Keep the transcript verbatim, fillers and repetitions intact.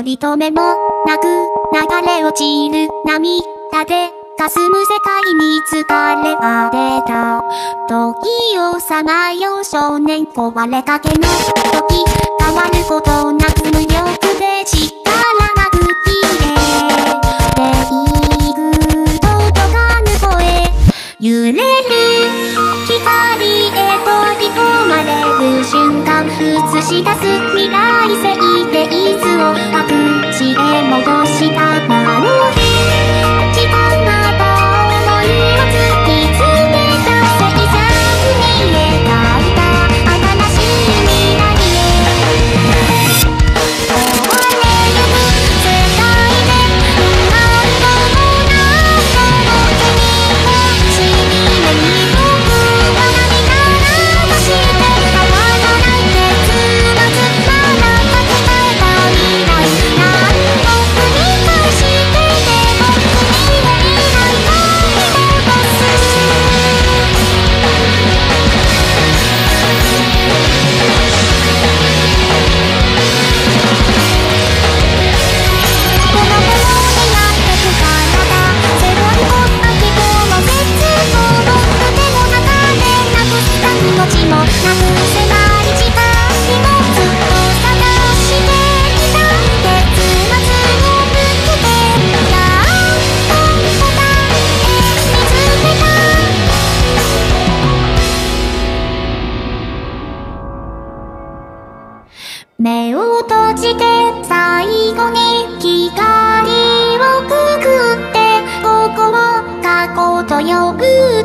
りとめもなく流れ落ちる涙で霞む世界に疲れ果てた時をさまよう少年壊れかけの時変わることなく無力で力なく消えていく届かぬ声揺れる光へ飛び込まれる瞬間映し出す未来性でいつを隠しへ戻したあの日時間が思いを突き詰めた静寂に描いた新しい未来へ追われゆく世界で何度も何度も手に欲しい目に僕が涙流して変わらない結末まだかけたえた未来何度繰り返してでも君のいない旅でボスこの頃になってくからだ背負い込んだ希望の絶望を胸の中でなくした命もなくせない時間にもずっと探してきた結末を見つけてやっと答え見つけた目を閉じて最後に光をくぐってここを過去と呼ぶ